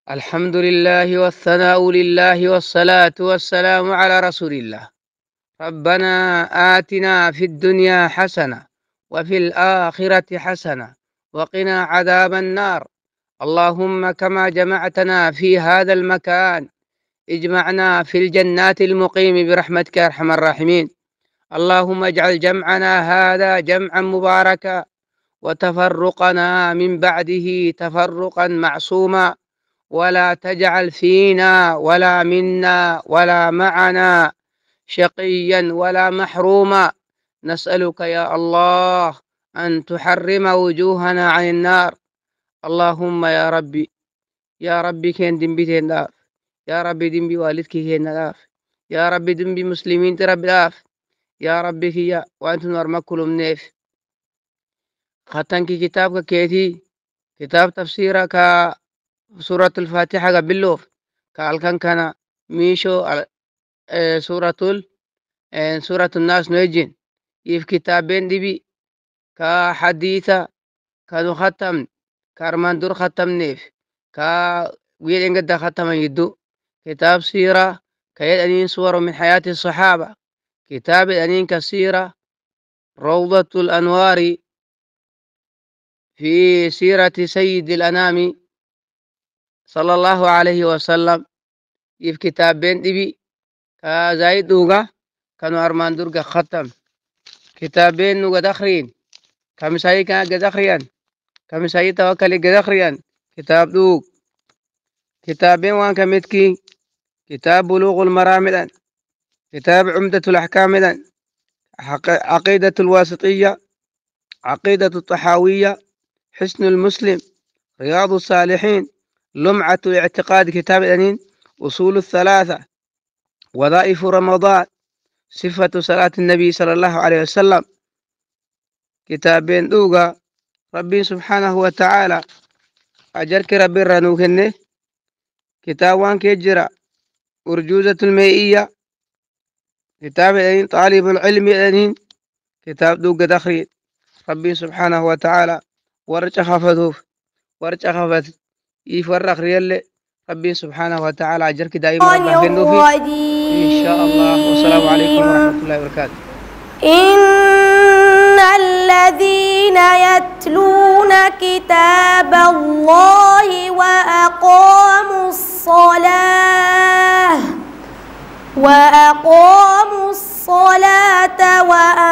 الحمد لله والثناء لله والصلاة والسلام على رسول الله. ربنا آتنا في الدنيا حسنة وفي الآخرة حسنة وقنا عذاب النار. اللهم كما جمعتنا في هذا المكان اجمعنا في الجنات المقيم برحمتك يا أرحم الراحمين. اللهم اجعل جمعنا هذا جمعا مباركا وتفرقنا من بعده تفرقا معصوما، ولا تجعل فينا ولا منا ولا معنا شقيا ولا محروما. نسألك يا الله أن تحرم وجوهنا عن النار. اللهم يا ربي كين دنبي تنداف، يا ربي دنبي والدك كين داف، يا ربي دنبي مسلمين ترب داف، يا ربي كيا وأنت نرمى كل منيف. ختنك كتابك كيتي كتاب تفسيرك سورة الفاتحة باللوف كان ميشو سورة سورة الناس نجين يف كتابين دبي كحديثة كانوا ختم كارمان دور ختم نيف كا ويل إنقد ختم يدو كتاب سيرة كيد أنين صور من حياة الصحابة. كتاب أنين كسيرة روضة الأنوار في سيرة سيد الأنام صلى الله عليه وسلم. يف كتابين دبي كزايد دوغا كانوا أرمان درغا ختم كتابين نوغا دخرين كمساي كان قدخريان كمساي توكل قدخريان كتاب دوغ. كتابين وان كمتكي كتاب بلوغ المرام، كتاب عمدة الأحكام، عقيدة الواسطية، عقيدة الطحاوية، حسن المسلم، رياض الصالحين، لمعة الاعتقاد كتاب الأنين، أصول الثلاثة، وظائف رمضان، صفة صلاة النبي صلى الله عليه وسلم. كتابين دوغا ربي سبحانه وتعالى أجرك ربي رنوكني. كتاب وان كيجرا أرجوزة المائية، كتاب الأنين طالب العلم الأنين، كتاب دوغا دخرين ربي سبحانه وتعالى ورجع خفضوف ورجع خفض يفرق ريال ربي سبحانه وتعالى أجرك دائما ربه في إن شاء الله. والسلام عليكم ورحمة الله وبركاته. إن الذين يتلون كتاب الله وأقاموا الصلاة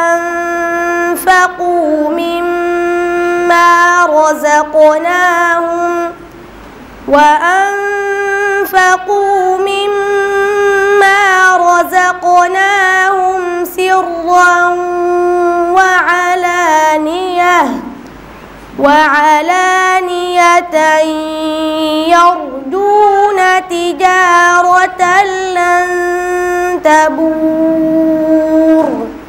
وأنفقوا مما رزقناهم سرا وعلانية يرجون تجارة لن تبور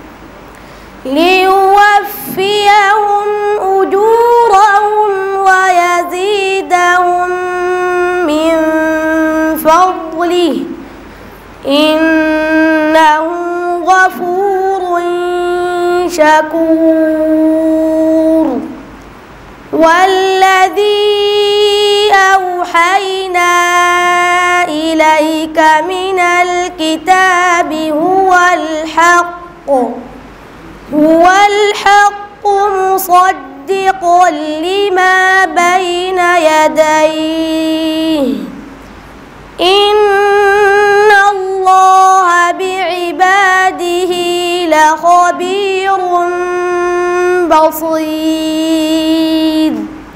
ليوفيهم أجورهم ويزيدهم من فضله إنه غفور شكور. والذي أوحينا إليك من الكتاب هو الحق مصدقا لما بين يديه إن الله بعباده لخبير بصير.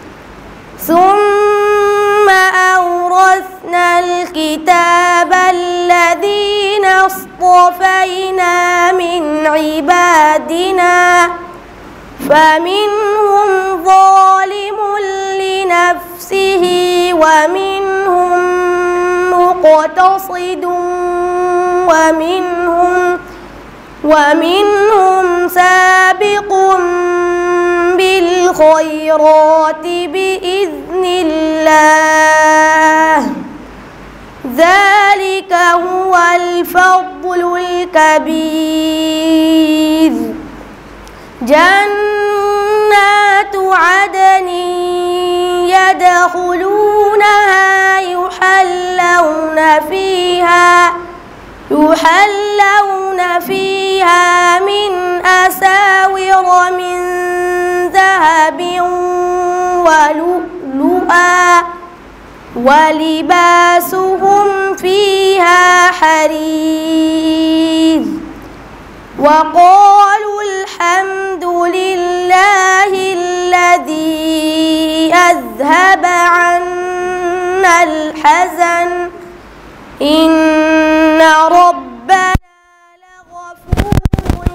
ثم أورثنا الكتاب الذين اصطفينا من عبادنا فمنهم ظالم لنفسه ومنهم مقتصد ومنهم سابق بالخيرات بإذن الله ذلك هو الفضل الكبير. جنات عدن يدخلونها يحلون ولباسهم فيها حرير وقالوا الحمد لله الذي أذهب عنا الحزن إن ربنا لغفور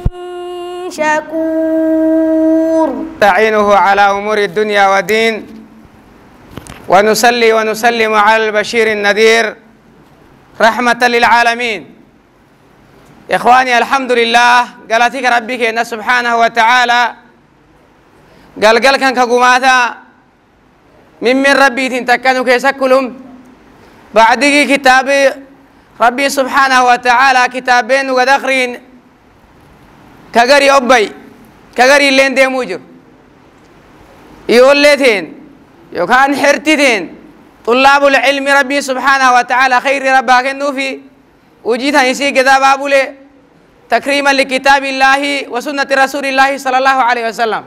شكور. نستعينه على أمور الدنيا والدين ونصلي ونسلم على البشير النذير رحمة للعالمين. إخواني الحمد لله قالتك ربك إن سبحانه وتعالى قال كان كقماتا من ربي تنتكنوا كيسكلهم بعدك كتاب ربي سبحانه وتعالى كتابين وقد آخرين كغري أبي كغري اللين دي موجر يقول لتين يوكان حرتين طلاب العلم ربي سبحانه وتعالى خير ربك النوفي وجيتها يسي كتاب أبولي تكريما لكتاب الله وسنة رسول الله صلى الله عليه وسلم.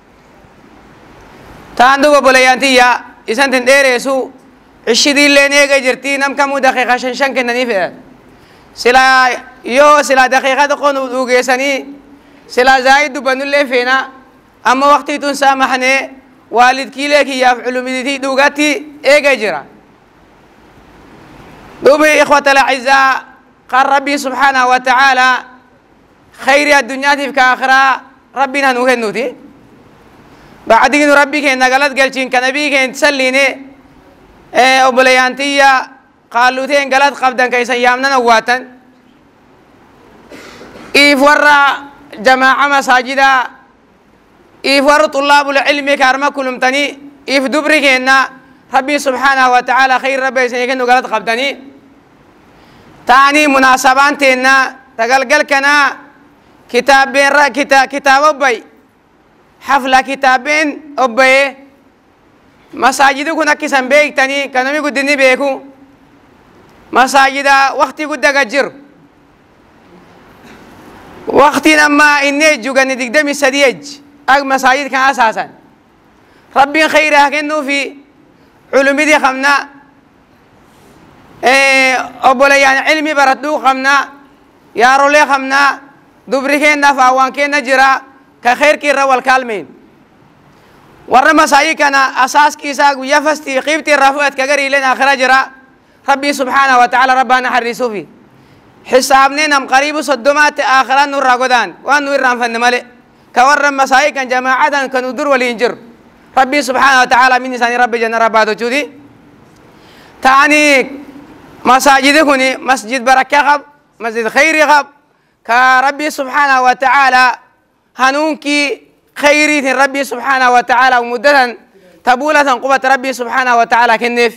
تاندو بوليانتيا إسان تنديريسو عشدي اللي نيجا جرتي نم كمو دقيقة شنشن كنني فيه سلا يو سلا دقيقة تكون دوجيسني سلا زايد دبنو اللي فينا أما وقت تنسامحني والد كيلك يفعل مدتي دوغاتي إيجا جرا دوبي إخوة الأعزاء قال ربي سبحانه وتعالى خير الدنيا في كآخرة ربنا نوهنوتي بعدين ربي كان نقلت قلتين كنبي كان تسليني أبليانتية قالوا تين قلت قبضا كيسا يامنا نواتا إيف ورا جماعة مساجدا إيف ورا طلاب العلم كارما كلهم تاني إيف دبري كينا ربي سبحانه وتعالى خير ربي سيكون قلت قبضاني تاني مناسبان تينا تقلقل كنا كتابين كتاب أبي حفلة كتابين أبي مساجد كنا كسان بيك تاني كانوا يقدني بيكو مساجد وقتي قد أجر وقتي لما إني جوجاني دقدمي سديج مساجد كان أساسا ربي خيرها كأنه في علوم دي خمنا أبوليان علمي بردو خمنا يا رولي خمنا دبركين نفاوان كين نجرا كخير كيرا والكالمين ورا مسايي كان أساس كيسا ويفستي قيبتي الرفوات كغري لنا آخر جرا ربي سبحانه وتعالى ربنا حرسو في حسابنا نم قريب صدمات آخرا نور راقودان وان نور رام فنمالي كورا مسايي كان جماعة كانوا دور والإنجر ربي سبحانه وتعالى من نساني ربي جنة رباتو جودي تاني مساجد هني مسجد بركة غب مسجد خير غب كربي سبحانه وتعالى هنونكي خيري ربي سبحانه وتعالى ومدة تبولة قوة ربي سبحانه وتعالى كنف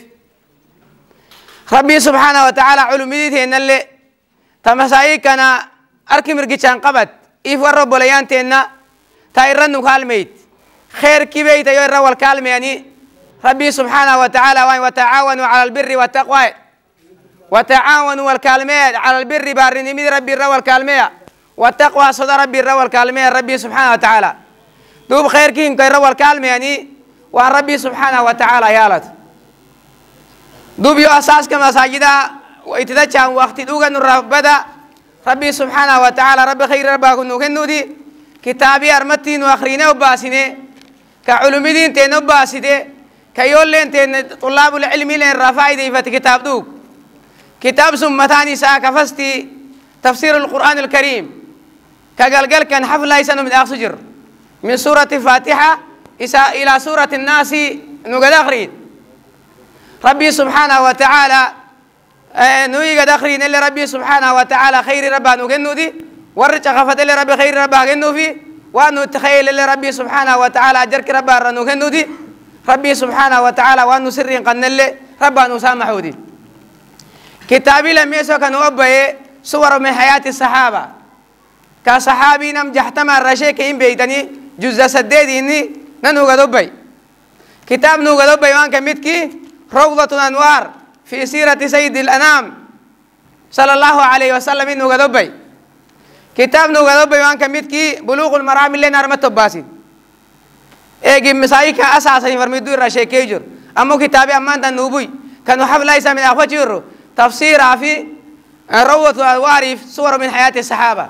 ربي سبحانه وتعالى علوميته إن اللي تمسايكنا أركي مرقشان قبت إيف ورب وليان تينا تايرنو كالميت خير كبيت يورا والكالم يعني ربي سبحانه وتعالى وتعاونوا على البر والتقوى وتعاونوا والكالمات على البر بارني مد ربي الرا والكالمية والتقوى صدر ربي الرا والكالمية ربي سبحانه وتعالى دوب خير كين كيرا والكالمة يعني وعن ربي سبحانه وتعالى يالت دوب يو أساس كما ساجدا وإتدجا وقت دوغا نور بدا ربي سبحانه وتعالى ربي خير ربا كنو كنو دي كتابي أرمتين وآخرين وباسين كعلومي دين تين وباسين كيولين تين طلاب العلم لين رفايدي فت كتاب دوغ كتاب سمتاني ساكفستي تفسير القرآن الكريم كقلقل كان حفل يسنو من أخسجر من سورة الفاتحة إلى سورة الناس نقد آخرين ربي سبحانه وتعالى نوي قد آخرين اللي ربي سبحانه وتعالى خير ربا نقنو دي ورجع خفت اللي ربي خير ربا قنو فيه وأنه تخيل اللي ربي سبحانه وتعالى أجرك ربا رنو دي ربي سبحانه وتعالى وأنه سر قن اللي ربا نسامحو دي كتابي لم يسوك نوبه صور من حياة الصحابة كصحابي نم جحتما الرشيك إن بيتني جزء سديد إني ننو قدوبي كتاب نو قدوبي وان كمتكي روضة أنوار في سيرة سيد الأنام صلى الله عليه وسلم إنو قدوبي كتاب نو قدوبي وان كمتكي بلوغ المرام اللي نرمت باسين إيجي مسايك أساسا فرميدو الرشيك يجر أمو كتابي أمان تنوبي كانوا حفلة ليس من أخوة تفسيرها في روة الوارف صور من حياة الصحابة.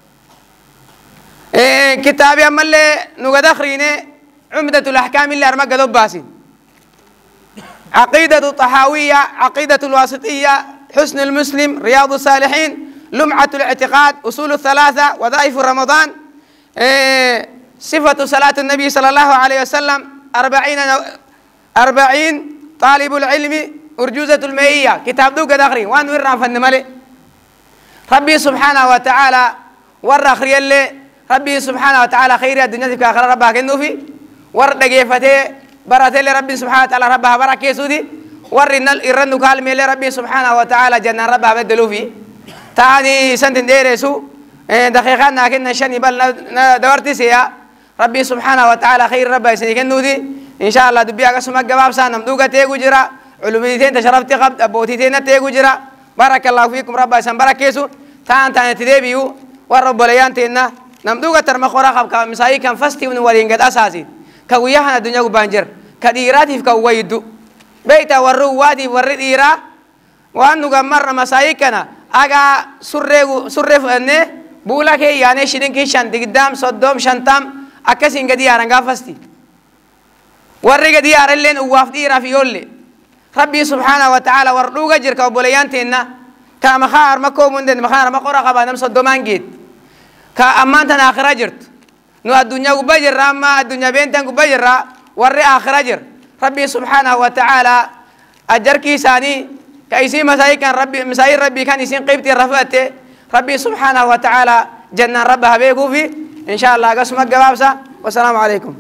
كتابي أما اللي نقد أخرينه عمدة الأحكام اللي أرمق دوب باسين، عقيدة الطحاوية، عقيدة الواسطية، حسن المسلم، رياض الصالحين، لمعة الاعتقاد، أصول الثلاثة، وظائف رمضان، صفة صلاة النبي صلى الله عليه وسلم، 40 طالب العلم، أرجوزة المئية، كتاب دوك داخري وان ورنا فن ملي ربي سبحانه وتعالى ورا خري اللي ربي سبحانه وتعالى خير الدنيا في آخر ربها كنو في ورد جيفته برات اللي ربي سبحانه وتعالى ربها بركة سودي ورنا الرن كالم اللي ربي سبحانه وتعالى جنة ربها بدلو في تاني سنتين ديرسو دقيقة كنا شني بل دورتي سيا ربي سبحانه وتعالى خير ربها يسني دي إن شاء الله دبيا قسم الجواب سانم دوقة تيجو جرا علوميتين تشرفت قبل أبوتيتين تيجو جرا بارك الله فيكم ربها يسن بركيسو تان تدبيو ورب ليان تينا نمدوقة ترمخورا خب كمساي كان فستي ونورين قد أساسي كوياهنا الدنيا وبانجر كديراتي في كويدو بيتا ورو وادي ورد إيرا وأنو جمرنا مساي كنا أجا سرف أنه بولا كي يعني شدين كيشان تقدام صدام شنتام أكسين قدي أرنجا فستي ورّي قدي أرلين ووافدي رافيولي ربي سبحانه وتعالى ورّوغا جركا وبوليان تينا كمخار مكو مندن مخار مقورا قبا نمسو دومان جيد كأمانتنا آخر جرت نو الدنيا قبجر راما الدنيا بينتن قبجر را ورّي آخر جر ربي سبحانه وتعالى أجر كيساني كايسي مساي كان ربي مساي ربي كان يسين قيبتي رفعته ربي سبحانه وتعالى جنة ربها بيكو في إن شاء الله قسم الجوابسة والسلام عليكم.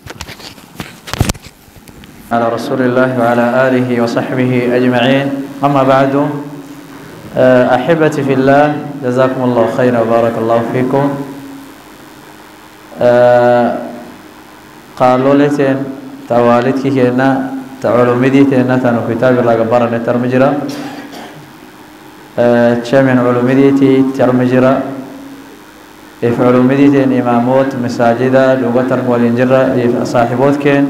على رسول الله وعلى آله وصحبه أجمعين. أما بعد، أحبتي في الله، جزاكم الله خيرا وبارك الله فيكم. قالوا لتن توالدك كنا تعلمدي تنا تنو كتاب الله جبارا نترمجرا شمن علمدي ترمجرا إف علمدي تن إمامات مساجدا لغة والإنجرا إف صاحبات كن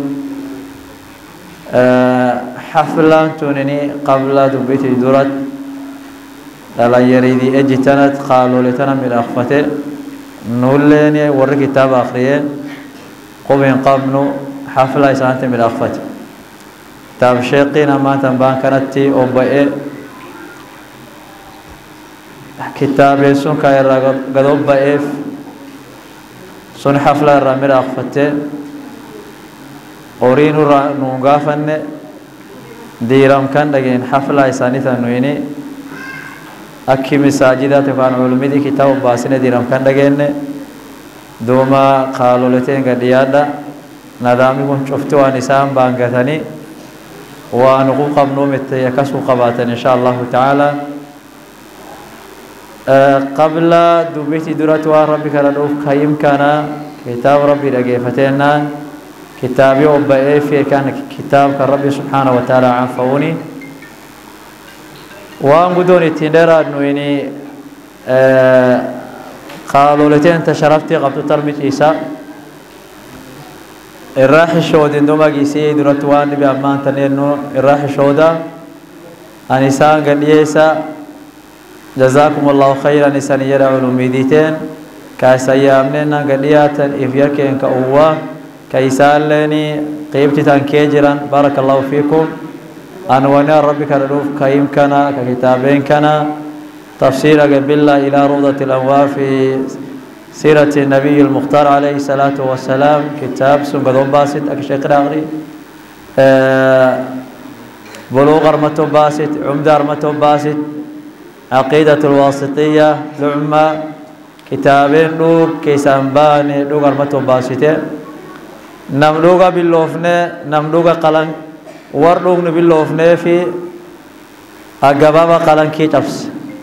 حفلة تونني قبل دبيت دورت لا يريد أجتنت قالوا لتنا من أخفته نولني ور كتاب آخرين قبين قبنو حفلة سانت من أخفته تاب شيقين ما تنبان كانت أو بئ كتاب سون كاير قدوب بئف سون حفلة رامر أخفته أورين نوغافن ديرام كان لكن حفلة إسانيتا نويني أكي مساجدة تفان علمي كتاب باسنة ديرام كان لكن دوما قالوا لتين قديادا ندامي كن شفتوا نسام بانغتاني ونقو قبنو متيكسو قباتا إن شاء الله تعالى. قبل دبيتي دراتوا ربك لدوف كيم كان كتاب ربي لقيفتنا كتابي وبئي في كان كتاب كربي سبحانه وتعالى عفوني وانقدوني تندرى نويني قالوا لتين تشرفتي قبل ترمي إيسا الراح الشهود عندما جيسي درتوان بأمان تنينو الراح الشهودا أنسان قد يسا جزاكم الله خيرا نسان يرى علومي ديتين كاسيامننا قد ياتن إفيركين كأوا كيسان لني قيبتي تنكيجرا بارك الله فيكم. أنوانا ربك الروف كيم كنا ككتابين كنا تفسير بالله إلى روضة الأنوار في سيرة النبي المختار عليه الصلاة والسلام كتاب سنقضون باسط أكشيق راغري بلوغ أرمتو باسط عمد أرمتو باسط عقيدة الواسطية لعمة كتابين لوغ كيسان باني لوغ أرمتو باسط نملوغا باللوفنة نملوغا قلن ورلوغ باللوفنة في أقبابا قلن كي تفس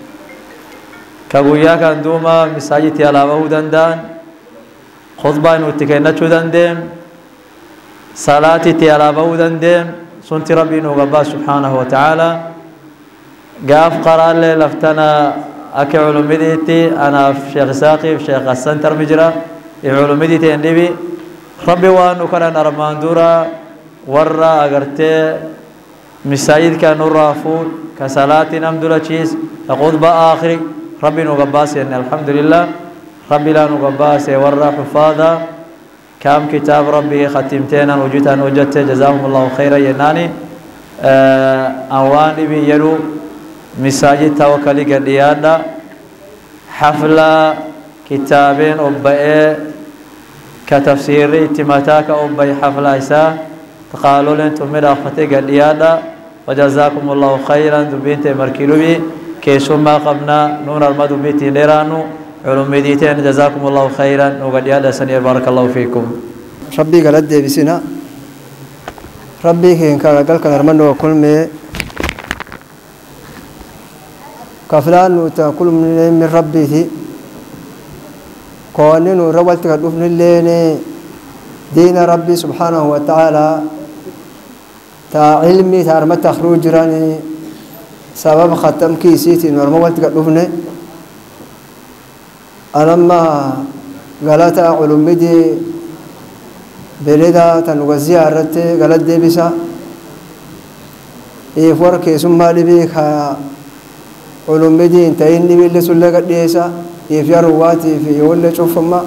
كقويا كان دوما مساجد يلاوه دندان خطبة نوتكينا شو دندم صلاة يلاوه دندم سنت ربي نوغبا سبحانه وتعالى قاف قرار لي لفتنا أكي علوميديتي أنا في شيخ ساقي في شيخ السنتر مجرى علوميديتي النبي ربي وانو كان أرمان دورا ورا أغرتي مساجد كانوا رافون كصلاة أمدلا تشيز كخطبة آخر ربي نقباس يعني الحمد لله ربي لا نقباس ورا حفاظا كم كتاب ربي ختمتين وجدتان وجدت جزاهم الله خيرا يناني أواني بيلو مساجد توكلي قديانا حفلة كتابين أبئي كتفسيري تماتاك أبئي حفلة إساء تقالوا لنتم من أخفتي قديانا وجزاكم الله خيرا دبينت مركلوبي كيسوما قبنا نور المدو بيتي ليرانو علوم مديتين جزاكم الله خيرا وقديانا سنير بارك الله فيكم ربي قال دي بسنا ربي كان قال كرمنا وكل مي كفلان وتأكل من ربه قوانين روالت كدفن الليني دين ربي سبحانه وتعالى تا علمي تارمت تخروج راني سبب ختم كيسيتي نورمالت كدفن ألما قالت علوم دي بلدا تنوزي عرتي قالت دي بسا يفور كيسم مالي بيك علوم دي انتهيني بالله سلة قديسا يفيا رواتي في يولي شوف ما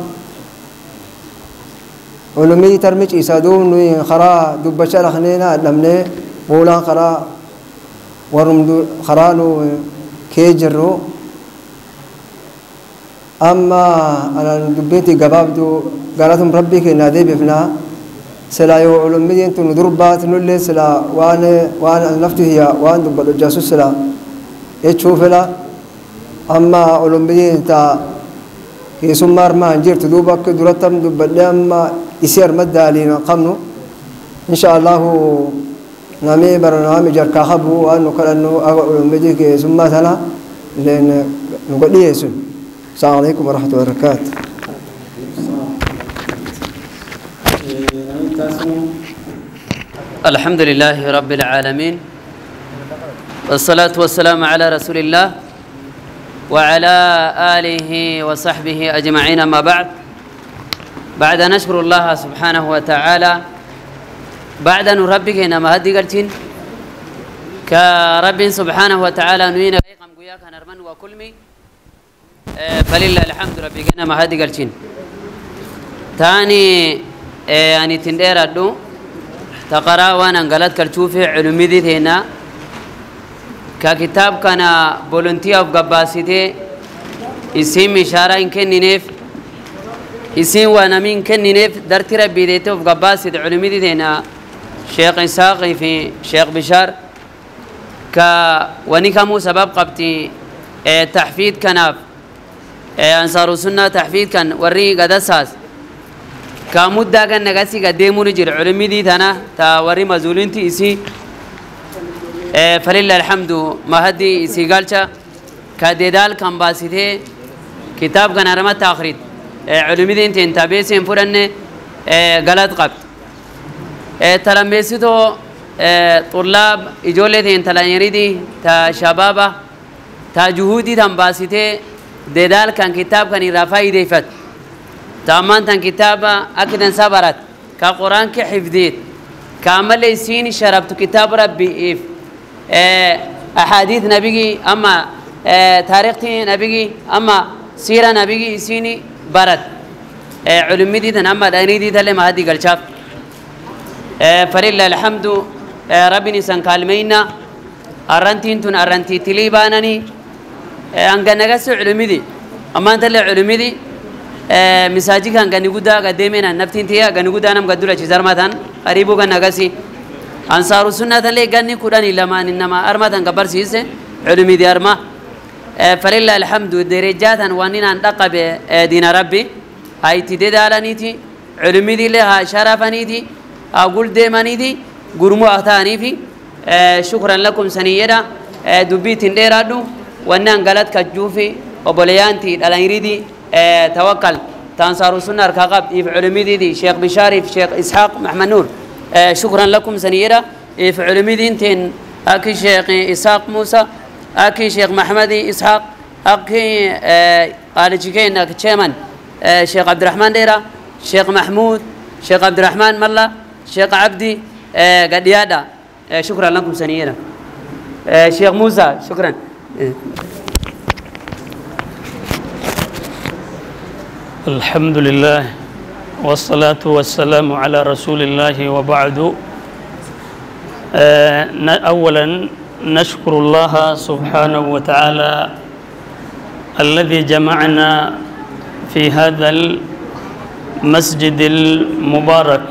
علوم دي ترمج إسادون خرا دبشار خنينا لمني بولا خرا ورم خرانو كيجرو أما أنا دبيتي قبابدو قالتهم ربي كنا ذي بفنا سلا يو علوم دي انتو ندربات نولي سلا وان نفتو هي وان دبل الجاسوس سلا يتشوف لا أما علوم دي انتا يسمار ما انجير تدوبك درتم دبل أما يسير مدى علينا قمنو إن شاء الله نامي برنامج الكاخبو وأنو كلانو علوم دي كيسماتنا لأن نقول لي يسون السلام عليكم ورحمة الله وبركاته. الحمد لله رب العالمين والصلاة والسلام على رسول الله وعلى آله وصحبه أجمعين. أما بعد نشكر الله سبحانه وتعالى بعد أن ربك إنما هدي قلتين كرب سبحانه وتعالى نوين غيقم قياك نرمن وكلمي فلله الحمد ربك إنما هدي قلتين تاني يعني تندير أدو تقرأ وانا انقلت كالشوفي علومي دي هنا ككتاب كان بولنتي أو قباسيتي اسم إشارة إن كان نيف اسم وانا من كان نيف درتي ربي ديته أو قباسيت علومي دي هنا شيخ إساقي في شيخ بشار واني كمو سبب قبتي تحفيد كناف أنصار السنة تحفيد كان وري قد أساس كمدة كان نقاسي قديمون جر علمي دي ثنا تا وري مزولين تي إسي فلله الحمد ما هدي إسي قالشا كديدال كان باسيته كتاب كان رمت تأخريت علمي دي انتين تابيسين فرنة غلط قبت تلميسيتو طلاب إجولة دين تلانيري دي تا شبابة تا جهودي تام باسيته ديدال كان كتاب كان رافعي ديفت تامان تن كتابة أكيد صبرت كقرآن كحفظيت كامل يسين شربت كتاب ربي إف أحاديث نبي أما تاريخ نبي أما سيرة نبي يسيني برد علمي دي تن أما داني دي تلي ما هدي قلشاف فلله الحمد ربي نسان كالمينا أرنتين تن أرنتي تلي بانني أنجنجس علمي دي أما أنت اللي علمي دي مساجي كان غنيغودا قديمنا نفتين تيا غنيغودا نم قدولا چيزار ماتان قريبو كان نغاسي انصار السنه اللي غني قران لمن انما ارماتن قبر سيس علمي دي ارما فلله الحمد درجات وانين انتقب دين ربي هاي تدالانيتي علمي دي لها شرفانيتي اقول ديمانيتي غرمو اثاني في شكرا لكم سنيدا دبيت ديرادو وانان غلط كجوفي وبليانتي دالانيريدي توكل تنصار السنة ركاب يفعل دي شيخ بشاري شيخ إسحاق محمد نور شكرا لكم سنيرة يفعل مدينتين أكي شيخ إسحاق موسى أكي شيخ محمد إسحاق أكي قال شيخين كشيمان شيخ عبد الرحمن ديرا شيخ محمود شيخ عبد الرحمن ملا شيخ عبدي قديادا شكرا لكم سنيرا شيخ موسى شكرا الحمد لله والصلاة والسلام على رسول الله وبعد أولا نشكر الله سبحانه وتعالى الذي جمعنا في هذا المسجد المبارك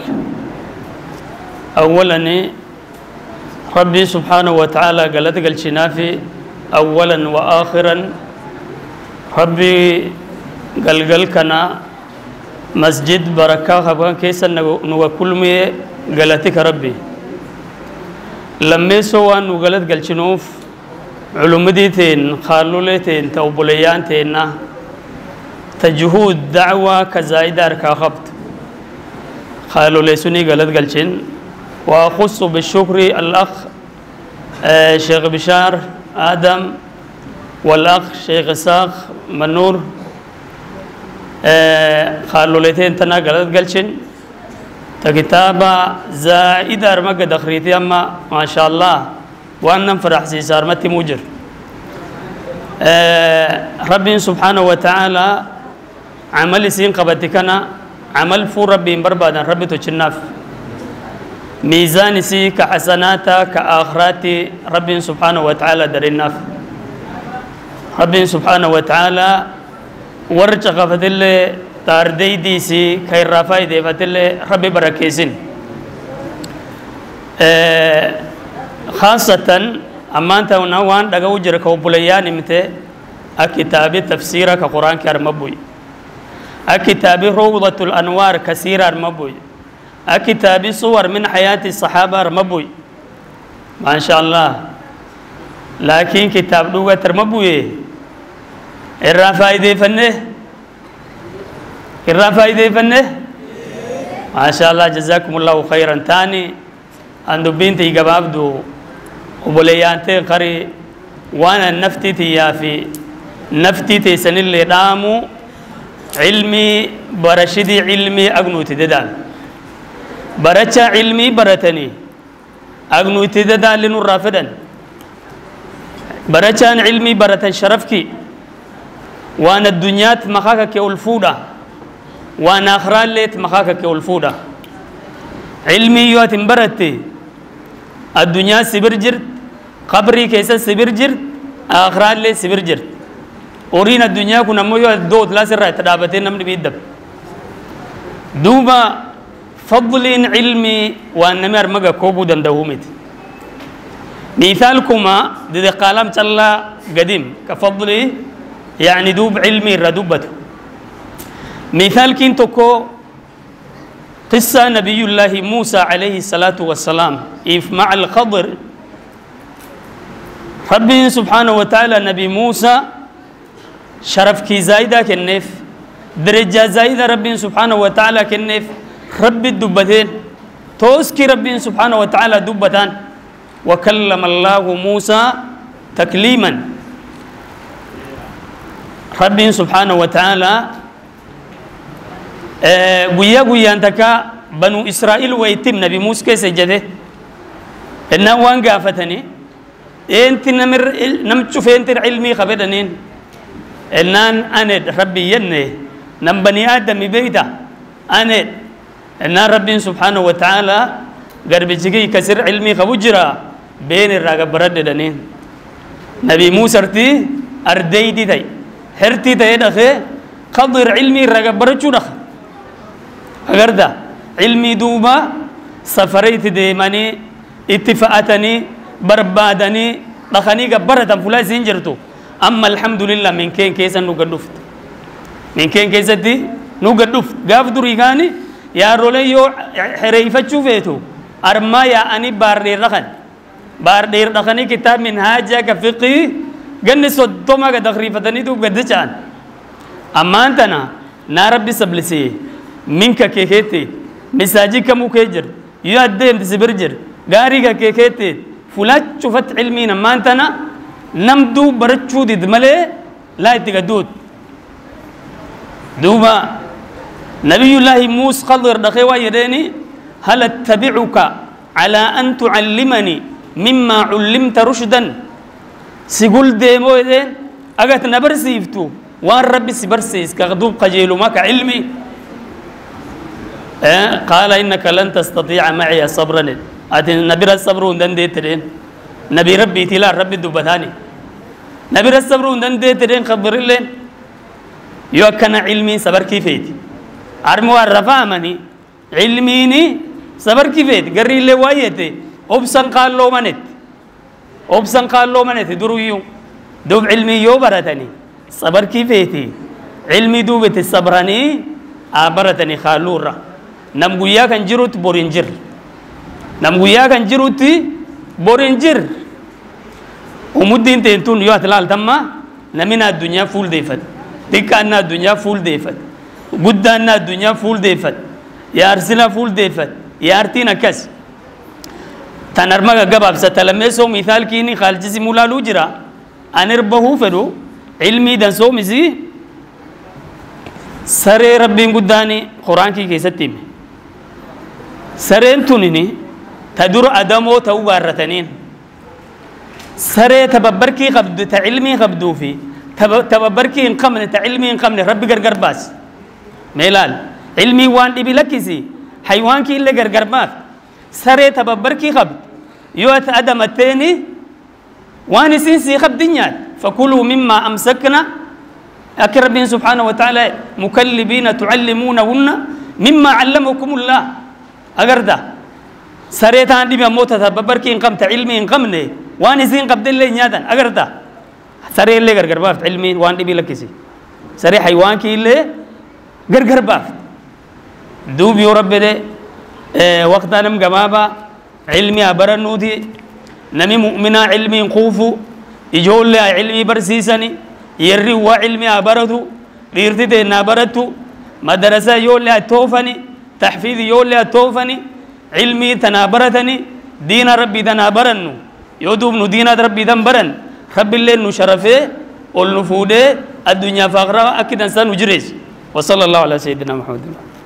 أولا ربي سبحانه وتعالى قالت قال شنافي أولا وآخرا ربي قال كنا مسجد بركة خبان كيسا نو كل مي قالتك ربي لما سوى نو قالت قال شنوف علوم ديتين خالولتين توبليان تينا تجهود دعوة كزايدار كخبت خالولي سني قالت قال شن وأخص بالشكر الأخ شيخ بشار آدم والأخ شيخ ساخ منور خالولتين تنا قالت قالشن تكتابة زائدة أرمق دخريتي أما ما شاء الله وأنا فرح سيسار متي موجر ربي سبحانه وتعالى عمل سين قبتكنا عمل فور ربي بربادا ربي تشناف ميزان سي كحسناتا كآخراتي ربي سبحانه وتعالى دريناف ربي سبحانه وتعالى ورجع فتل تاردي دي سي خير رافاي دي فتل ربي بركيسين خاصة أما أنت ونوان دعو جرك وبليان متى أكتاب تفسير كقرآن كرمبوي أكتاب روضة الأنوار كثير أرمبوي أكتاب صور من حياة الصحابة أرمبوي ما شاء الله لكن كتاب لغة أرمبوي الرافايدة فنه ما شاء الله جزاكم الله خيرا تاني عنده بنتي قبابدو وبليانتي قري وانا نفتي تيافي نفتي تيسن اللي دامو علمي برشدي علمي أغنوتي ددان برشا علمي برتني أغنوتي ددان لنور رافدن برشان علمي برتن شرفكي وانا الدنيا مخاكا كالفودا وانا اخران ليت مخاكا كالفودا علمي يوات برتي الدنيا سبرجر قبري كيسا سبرجر اخران ليت سبرجر اورين الدنيا كنا مو يوات دوت لا سر تدابتين نمني بيدب دوبا فضلين علمي وانا مير مغا كوبو دندهومت مثالكما دي قالام تلا قديم كفضلي يعني دوب علمي ردوبته مثال كنتكو قصة نبي الله موسى عليه الصلاة والسلام إف مع الخضر ربي سبحانه وتعالى نبي موسى شرف كي زايدة كنف درجة زايدة ربي سبحانه وتعالى كنف ربي الدبتين توسكي ربي سبحانه وتعالى دبتان وكلم الله موسى تكليما ربي سبحانه وتعالى قويا انتكا بنو إسرائيل ويتم نبي موسى كيس جده إنه وان قافتني انت نمتشوف انت علمي خبرنين إنان أنا ربي يني نم بني آدم بيتا أنا إن ربي سبحانه وتعالى قرب جيكي كسر علمي خبجرا بين الرقب برد دنين نبي موسى ارتي أرديدي تي هرتي تي دخي قدر علمي الرقب برد شو دخ أقر ده علمي دوبا سفريت ديماني اتفاقتني بربادني دخني قبرة فلا سنجرتو أما الحمد لله من كين كيسا نقدفت من كين كيسا دي نقدفت قاف دريقاني يا رولي يو حريفة شوفيتو أرما يا أني باردير رخني كتاب من هاجة كفقه قلني صدوما قدخريفتني تو قدشان أما أنتنا ناربي سبلسي منك كيكيتي مساجي كمو كيجر يؤدم تسبرجر غاريكا كيكيتي فلات شفت علمينا ما أنتنا نمدو برچو دي ملي لا يتقدود دوبا نبي الله موسى خضر دخيوا يديني هل اتبعك على أن تعلمني مما علمت رشدا سيقول ديمو إذن أجت نبرسيفتو وان ربي سبرسيس كغدوب قجيلو ماك علمي قال إنك لن تستطيع معي صبرا أتي نبي الصبر وندن ديترين نبي ربي تلا ربي دبتاني نبي الصبر وندن ديترين خبر لين يوكنا علمي صبر كيفيتي أرمو الرفامني علميني صبر كيفيت قري اللي وايتي أبسن قال له منت درويو دوب علمي يو برتني صبر كيفيتي علمي دوبت الصبراني برتني خالورة نمغويا كان جروت بورينجر نمغويا كان جروت بورينجر ومدين تنتون يو هتلال تما نمنا الدنيا فول ديفت تكأنا الدنيا فول ديفت قدنا الدنيا فول ديفت يا أرسلنا فول ديفت يا أرتينا كس تنرمى جباب ستلمسه مثال كيني خالجي مولا لوجرا أنربه فدو علمي دنسو مزي سري ربي قداني قرآن كي كيستيم سرين تونيني تدور أدمو توبارتنين سري تببركي قبض تعلمي قبضو في تببركي انقمن تعلمي انقمن ربي غرغر باس ميلال علمي وان دي بلكيسي حيوان كي اللي غرغر باس سري تببركي قبض يوت أدم التاني وان سينسي قبض دنيا فكلوا مما أمسكنا أكرمين سبحانه وتعالى مكلبين تعلمونهن مما علمكم الله أجردا سريت عندي بموت تببركي إنقم تعلمي إنقمني وأنا زين قبل اللي نيادا أجردا سري اللي غرغر بافت علمي وأنا بيلكسي سري حيوان كي اللي غرغر بافت دوب يا رب ده وقت أنا مجمابا علمي أبرنودي نمي مؤمنا علمي خوفو يجول لي علمي برسيسني يري وعلمي أبردو بيرتدي نابرتو مدرسة يقول لي توفني تحفيظ يقول لي توفني علمي تنابرتني دين ربي تنابرنو يودوب نو دين ربي دنبرن رب الليل نشرفه والنفوده الدنيا فقرة أكيد إنسان وجريس وصلى الله على سيدنا محمد.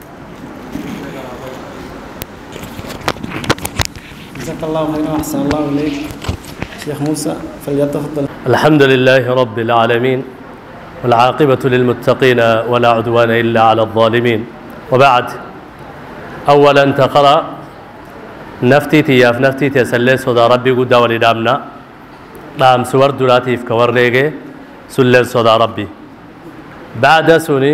جزاك الله خيرا وأحسن الله إليك شيخ موسى فليتفضل. الحمد لله رب العالمين والعاقبة للمتقين ولا عدوان إلا على الظالمين وبعد أولا تقرأ نفتيتي يا نفتيتي سلس ودا ربي قد ولدامنا دام سور دولاتيف كورنيجي سلس ودا ربي بعد سوني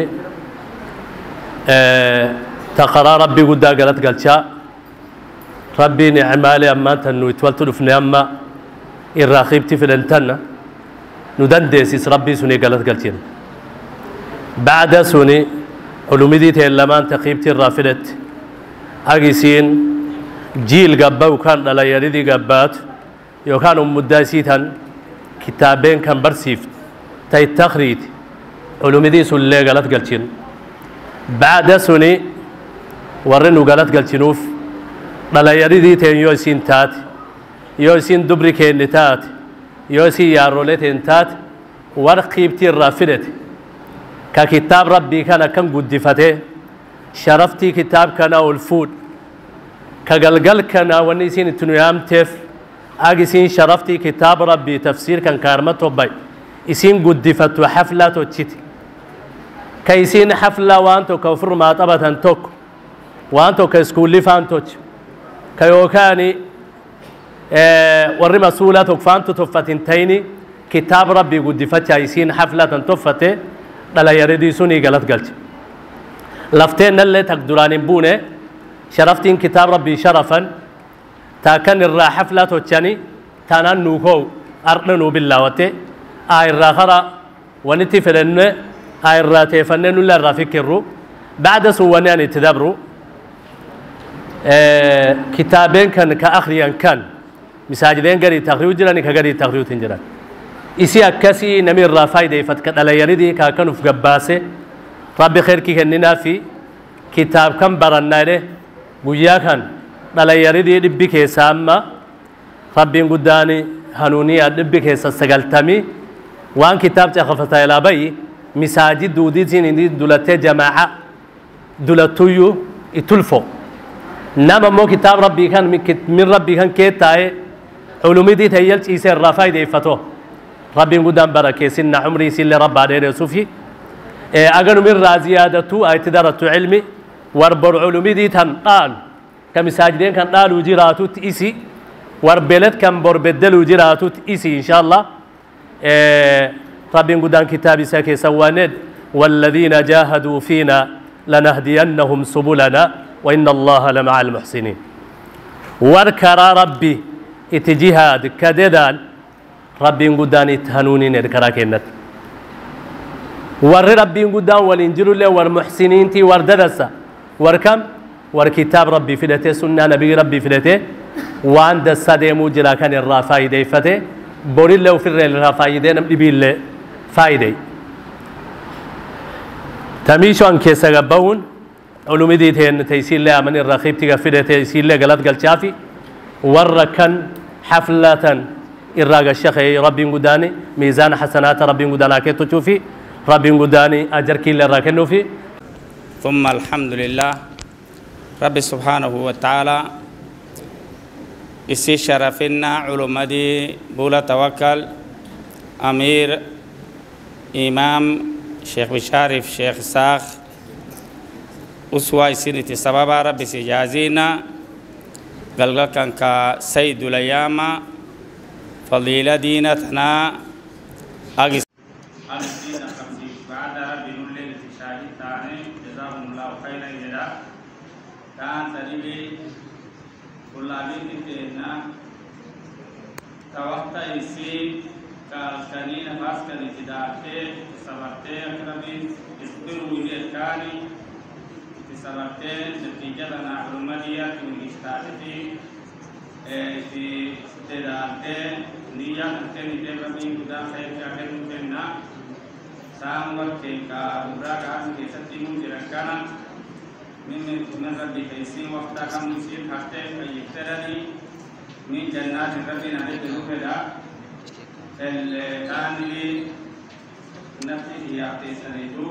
تقرأ ربي قد قالت قالتشا ربي نعمالي أما تنو يتولتو في أما الراخيبتي في الانتنة ندندس ربي سوني قالت قالتين بعد سوني علومدي تيلمان تقيبتي الرافلت أجيسين جيل قبا وكان لا يريدي قبات يوكانوا مداسيتا كتابين كان برسيف تاي التخريج علومدي سولي قالت قالتين بعد سوني ورنو قالت قالتينوف لا يريدي تين يوسين تات يوسين دبري كينتات يوسي يارولتين تات ورقيبتي الرافلت ككتاب ربي كان كم قد فته شرفتي كتاب كان والفود كقلقل كان ونسين تنيام تف أجسين شرفتي كتاب ربي تفسير كان كارمته باي يسين قد فتو حفلة وتشتي كيسين حفلة وانتو كفر ما طبت انتوك وانتو كسكولي فانتوش كيوكاني وري مسؤولاتك فانتو تفتين تيني كتاب ربي قد فتح يسين حفلة تفته لا يريد سوني قالت قالت لفتين اللي تقدران بونه شرفتين كتاب ربي شرفا تاكن الرا حفلة وتشاني تانانو هو أرنو باللاوته الراخرة ونتي فلنه الراتي فنن ولا الرافيكرو بعد سواني تدبروا كتابين كان كأخريان كان مساجدين قري تغريو جراني كقري تغريو تنجران إسي أكسي نمير رافايدة فتكت على يريدي كأكنو في قباسة ربي خير كي كننا في كتاب كم برنا له بويا كان على يريدي دبي كيسامة ربي قداني هنوني دبي كيس سجلتمي وان كتاب تخفت إلى بي مساجد دودي زين دولتة جماعة دولتويو يتلفو نما مو كتاب ربي كان من ربي كان كيتاي علومي دي تيلت يسير رافاي دي فتو ربي قدام بركة سن عمري سن رب عليه صوفي أجن من رازيادته اعتدارة علمي وربر علومي دي تنقال كمساجدين كان قالوا جراتو تيسي وربلت كان بربدلوا جراتو تيسي إن شاء الله ربي قدام كتابي ساكي سواند والذين جاهدوا فينا لنهدينهم سبلنا وإن الله لمع المحسنين وركر ربي اتجهاد كددان ربي قداني تهنوني نذكر كنت ور ربي قدان والإنجيل له والمحسنين تي ورددسا وركم وركتاب ربي فلته سنة نبي ربي فلته وعند الصديم جلا كان الرافايدة فته بوريل له في الرافايدة نبي له فايدة تميشوا عن كيس جبون علوم دي تين تيسير له من الرخيب تجفيده تيسير له غلط قال شافي وركن حفلة الراجع الشيخ ربي قداني ميزان حسنات ربي قدانا كيتو تشوفي ربي قداني أجر كل راكنه في ثم الحمد لله رب سبحانه وتعالى إسي شرفنا علوم دي بولا توكل أمير إمام شيخ بشارف شيخ ساخ أسوأ سنة سبب ربي سجازينا قلقل كان كسيد الأيام فضيلة دينتنا أجس الدين خمسي بعد ربي نولي لتشاهد تاني جزاهم الله خيرا جدا كان تريبي كل عبيد تينا توقت إسي كالكنين فاسكن اتدارتي سبرتي أكرمي اسبروا إلي الكاني سبرتي نتيجة لنا علمانية من إشتاتي في تدارتي نيا نتني تبرمي قدام خير كأخير مكنا سامر كيكا براغاس كيستيمو جركانا من ربي كيسين وقتا كم نسيب حتى يفترني من جنات ربي نهي بروفدا الثاني نفسي هي أعطيسانيتو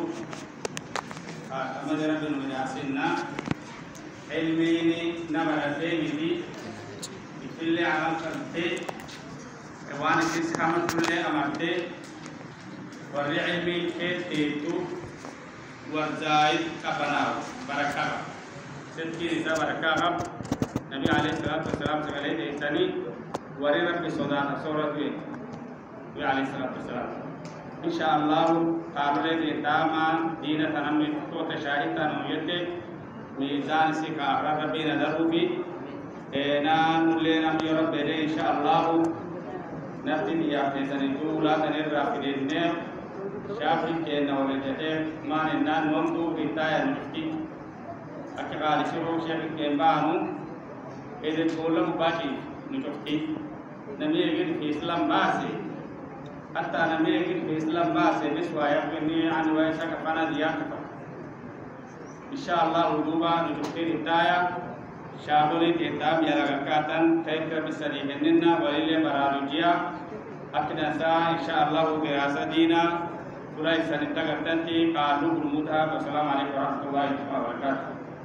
أمد ربي نمجاسنا علميني نبرتين دي بكل عمل قرتي وانا كيس خامل كل أمرتي ورّي علمي كيت تيتو ورزايد كبناو بركة سنتي نساء بركة نبي عليه الصلاة والسلام سأليه إنساني ورّي ربي صدانا صورة بي عليه الصلاة والسلام إن شاء الله قابل داما دين تنمي توت شاهد تنميته ميزان سكا ربي ندرو في نان لنا يا رب إن شاء الله نفتي يا فيزانيتو لا تنرى في الدنيا شافي كنا ولدته ما ننان ومدو بتاعي نفتي أكيد شروع شيخ كنبانو إذا تقولم باقي نفتي نبي يقول في إسلام باسي حتى نبي يقول في إسلام باسي بس ويقولني عن ويشك فانا ديانك إن شاء الله ودوبا نفتي بتاعي شابولي تيتام يلا كاتن تيتر بسريهننا ولله برارجيا أكيد إن شاء الله دراسة دينا سورة سنتكتنتي قالوا بالمدها والسلام عليكم ورحمة الله وبركاته.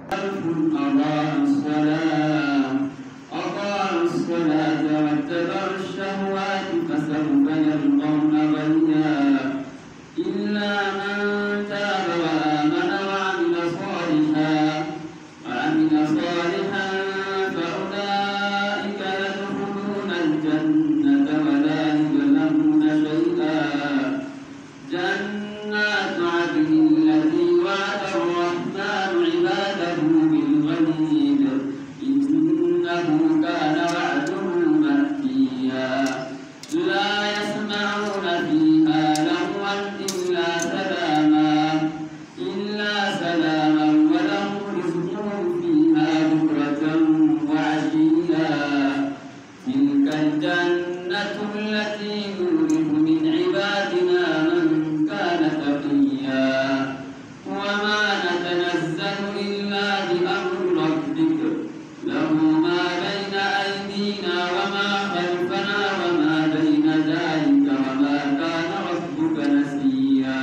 أضاعوا الصلاة واتبعوا الشهوات فسوف يلقون غيا إلا من تاب وآمن وعمل صالحا فأولئك يدخلون الجنة ولا يظلمون شيئا جنات عدن التي وعد الرحمن عباده بالغيب إنه كان وعده مأتيا لا يسمعون فيها لغوا إلا سلاما ولهم رزقهم فيها بكرة وعشيا تلك الجنة التي نورث من عبادنا من كان تقيا وما نتنزل إلا بأمر ربك له ما بين أيدينا وما خلفنا وما بين ذلك وما كان ربك نسيا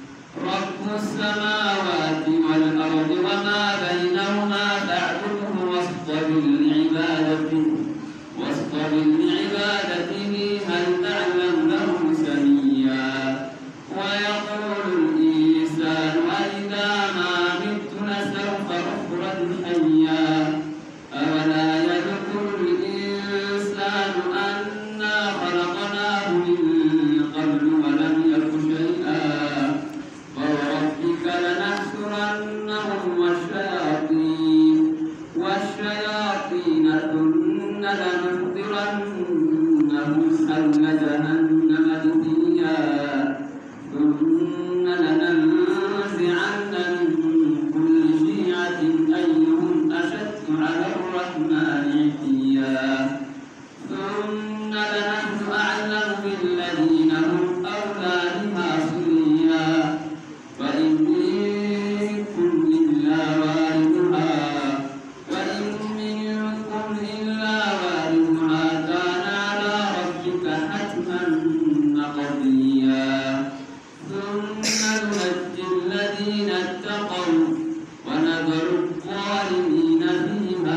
رب السماوات والأرض وما بينهما فاعبده خلقناه من قبل ولم يك شيئا فوربك لنحشرنهم والشياطين ثم لنحضرنهم حول جهنم جثيا ثم لننزعن من كل شيعة أيهم أشد على الرحمن عتيا ثم لنحن أعلم بالذين هم أولى بها صليا وإن منكم إلا واردها وإن منكم إلا واردها كان على ربك حتما مقضيا ثم ننجي الذين اتقوا ونذر الظالمين فيها.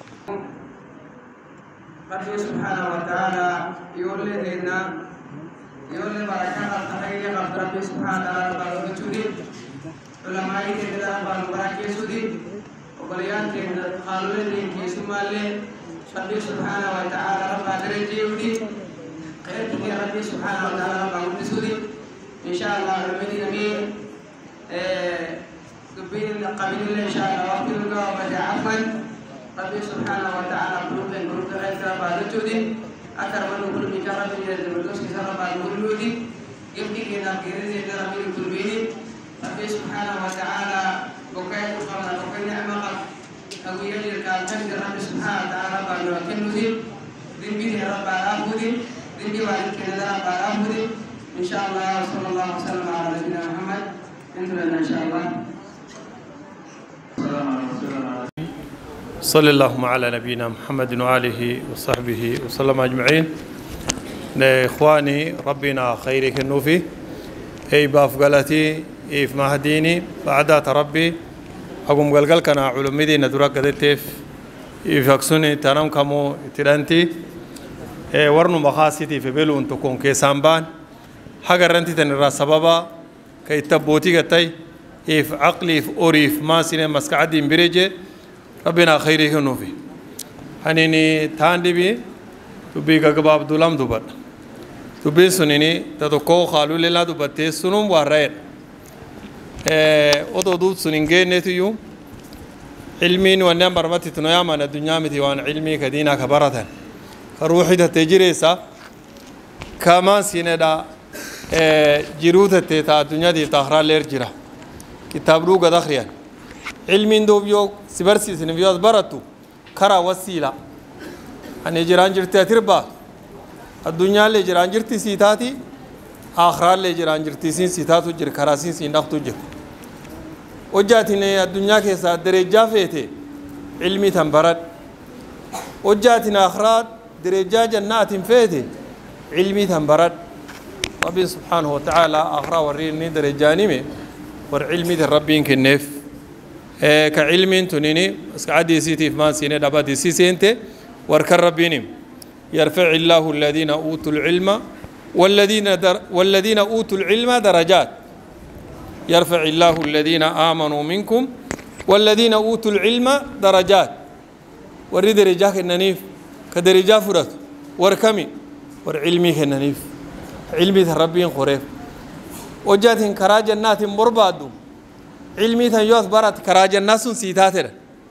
رب سبحانه وتعالى يقول لنا يقول بركة التحية رب سبحانه وتعالى بچودي علماء كده بركة سودي وبليان كده قالوا لي كيسمالي رب سبحانه وتعالى رب درجة ودي خير كده رب سبحانه وتعالى رب سودي إن شاء الله ربنا جميل قبيل قبيل إن شاء الله وقت الجواب عفوا رب سبحانه وتعالى قلوبنا قلوب غير بعد جودي أكثر من كل مجرد من الدروس كسر بعد جودي يبكي كنا كيرزي ترى من قلبي رب سبحانه وتعالى بكاء قبل بكاء نعمة أقول لك كان رب سبحانه وتعالى بعد كنوزي دين بيني رب أبودي دين بيوالد كنا رب أبودي إن شاء الله صلى الله وسلم على نبينا محمد إننا إن شاء الله. صلى الله على نبينا محمد وآله وصحبه وسلم أجمعين. إخواني ربنا خيرك النوفي أي بافقلتي إف مهديني بعدات ربي أقوم قلقل كان علمدي ندرك قدتف إفكسوني تنام كمو ترانتي ورنو مخاصتي في بلو انتكون كيسانبان حقا رنتي تنرى سببا كي تبوتي قتاي إف عقلي إف أوريف ما سيني مسكعدين بريجي ربنا خيره نوفي هنيني تاندي بي تبي كعباب دولام دوبر تبي سنيني تدوكو خالو للا دوبتة سنوم وارد أتو دوت سنينجي نتيو علمين ونعم برمتي تنويا من الدنيا متيوان علمي كدينا كبرتان روحي تجريسا كمان سيندا جروت تتا الدنيا دي تخرا لير جرا كتاب روغا دخريان علمين دوبيو سبرسي سنبيوز براتو كرا وسيلة أن يجران جرتي أتربا الدنيا اللي جران جرتي سيتاتي آخر اللي جران جرتي سيتاتو جر كراسين سيناختو جر وجاتنا الدنيا كيسا درجة فيته علمي تنبرد وجاتنا آخرات درجة جنات فيته علمي تنبرد ربي سبحانه وتعالى آخر وريني درجاني مي ورعلمي الربين كنف كعلم تنيني بس عادي سيتي في ما سيني دبادي سينتي وركر ربيني يرفع الله الذين أوتوا العلم والذين أوتوا العلم درجات يرفع الله الذين آمنوا منكم والذين أوتوا العلم درجات ورد درجات الننيف كدرجات فرات وركمي ورعلمي الننيف علمي الربين خريف وجات كراج النات مربادو علمي تنجوز برات كراج الناس سيتاتر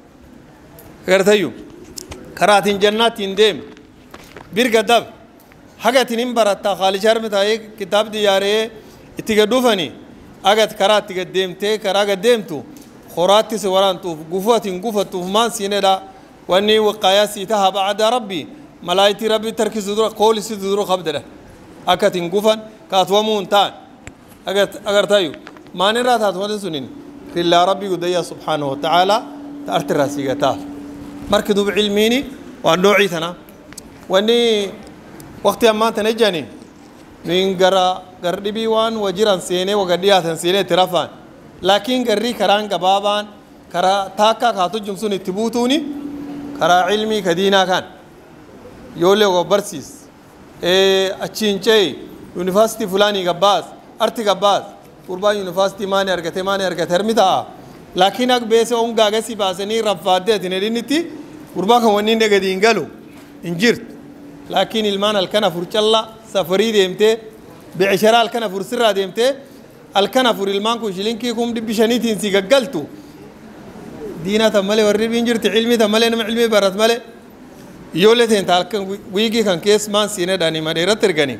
غيرتيو كرات جنات ديم بيرغدب حاجه تنين برات خالجار متاي كتاب دياره اتيغدوفني اگت كرات تقدمته كراغ ديمتو خراتي سوران تو غفوت ما سيندا واني وقياسي تها بعد ربي ملائكه ربي تركز دور قول سدور خبدره اكتين غفن كاتومون تان اگر تايو ما نرات هاتون سنين إلا ربي قديا سبحانه وتعالى تأرتر راسيقتها مركدوا بعلميني والنوعي ثنا واني وقت ما تنجاني من قربي وان وجيران سيني وقديات سيني ترفان لكن قري كران قبابان كرا تاكا كاتو جمسوني تبوتوني كرا علمي كدينا كان يولي وبرسيس أتشينشي يونيفاسيتي فلاني قباز أرتي قباز قربا يونيفاسيتي ماني أرغت هرمتا لكن أك بيسي أم غاغسي باسني رفادة تنرينتي قربا كوانين دقدين قالوا انجرت لكن المان الكنا فرش الله سفري ديمتي بعشرة الكنفر سرة ديمتي الكنفر المانكو شلينكيكم دي بشنيتين سيقلتو دينا تمالي ورد بينجرت علمي تمالي نم علمي برات مالي يولتين تالكن ويجي كان كيس مان سينة داني مديرة ترغني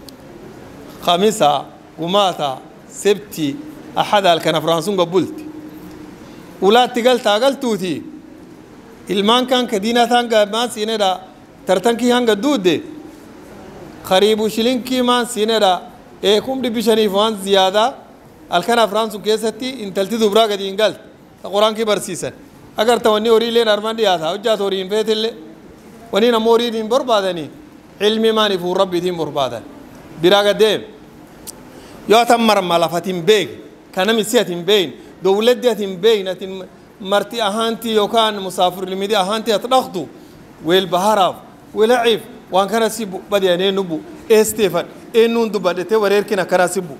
خميسة وماتا سبتي أحد الكنفرانسون قبلت ولا تقل توتي المان كان كدينا ثانك مان سينة دا ترتنكي هنگا دود دي خريبو شلينكي مان سينة دا ايكم دي بشني فوان زيادة الكنفرانسون كيستي انتلتي دبرا قدي انقلت القرآن كي برسيسن اگر توني اوري لين ارمان دي آتا وجات اورين فيت اللي ونين موري دين بربادني علمي ماني فور ربي دين بربادن براغ ديم يو تمر ملفتين بيك كان مسيتين بين دولتين بين مرتي اهانتي يو كان مسافر لمدي اهانتي اتدخدو والبهارف ولعب وان كان سيبو بدي اني نبو استيفان انون دو بدته ورير كنا كراسيبو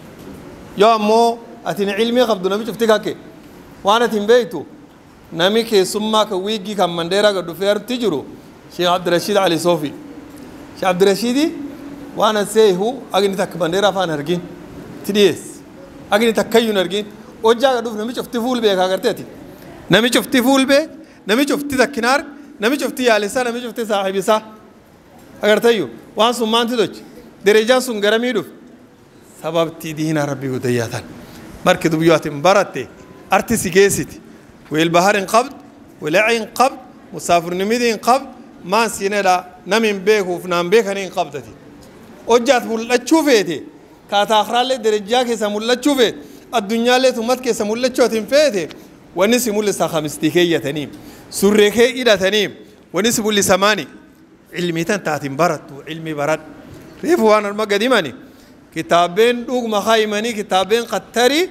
يا مو اتين علمي قبض نبي شفتك وانا تنبيتو نامي كي سما كويجي كم منديرا قدو فير تجرو شيخ عبد الرشيد علي صوفي شيخ عبد الرشيد وانا سيهو اغني تك منديرا فان هرجين تديس اغني تكيون هرجين وجا قدو نامي شفتي فول بيك اغرتي نامي شفتي فول بيك نامي شفتي تكنار نامي شفتي يالسا نامي شفتي صاحبي صح اغرتيو وان سمان تدوج درجان سون غراميدو سبب تدينا ربي ودياتن مركز بيوت مبارتي ارتسي جيسيتي والبحر انقبض والعين قبض مسافر نميدي انقبض ما سيندا نمين بيك وفنان بيك هني انقبضتي وجات ملا تشوفيتي كاتا اخرى درجا كي سمولا تشوفيت الدنيا اللي تمت كي سمولا تشوتين فيتي ونسي مول سخمستيكيه تنيم سريكي الى تنيم ونسي مول سماني علمي تنتاتين برت وعلمي برد ريفو انا المقدماني كتابين دوغ مخايماني كتابين قتري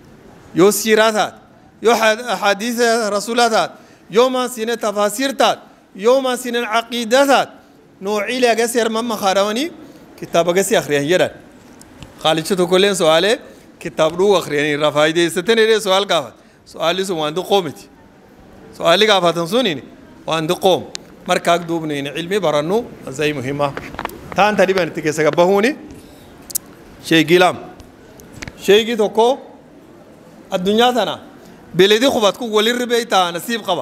يو سيراتات يو حديث رسولاتات يو ما سين تفاسيرتات يو ما سين عقيدتات نوعي لي اغسر مما خارواني كتاب اغسي اخريان يدا خالد شتو كلين سؤالي كتاب دو اخريان رفايدي ستن دي سؤال قافت سؤالي سو واندو قومتي سؤالي قافت سونيني واندو قوم مركاك دوبنين علمي برنو زي مهمة تان تقريبا تكيسا قبهوني شيء قلام شيء توكو الدنيا تنا بلدي خباتكو ولي ربيتا نصيب قبا